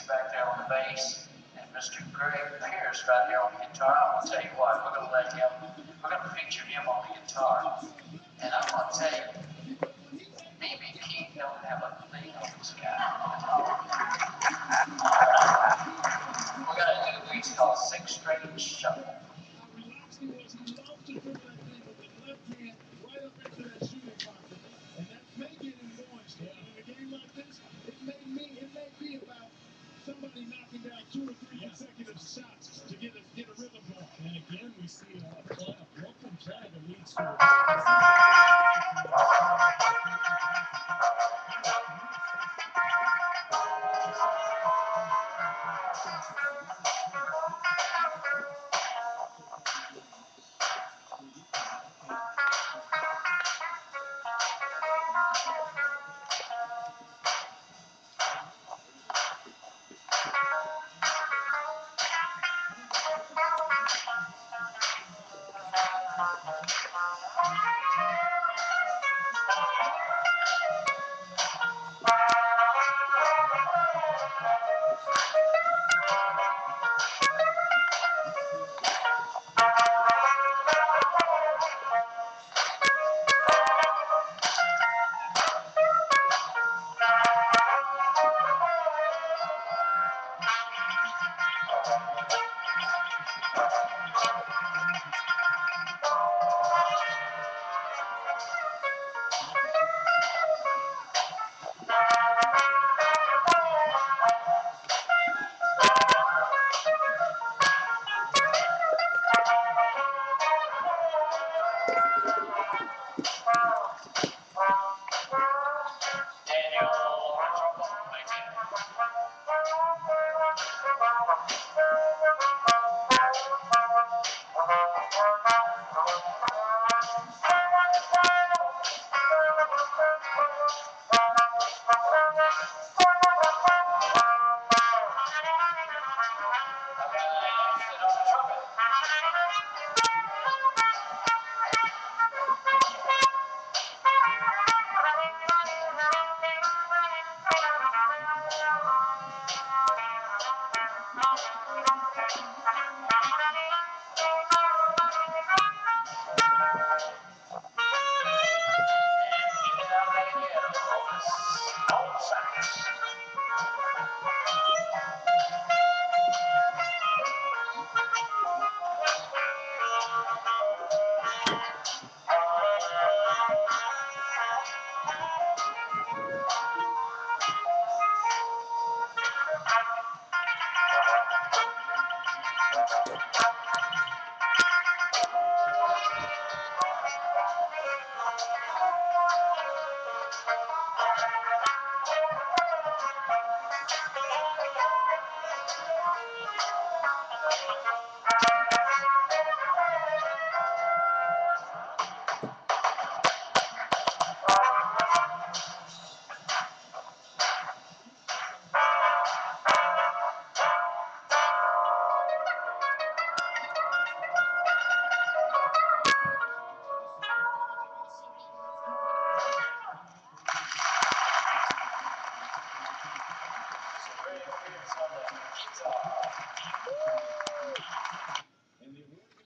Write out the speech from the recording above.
back there on the bass, and Mr. Greg Pierce right here on the guitar. I'm gonna tell you what, we're gonna feature him on the guitar, and I'm gonna tell you, B.B. King don't have a thing on this guy. We're gonna do a piece called Six String Shuffle. Somebody knocking down 2 or 3 consecutive shots to get a rhythm going. And again, we see a broken play that leads to a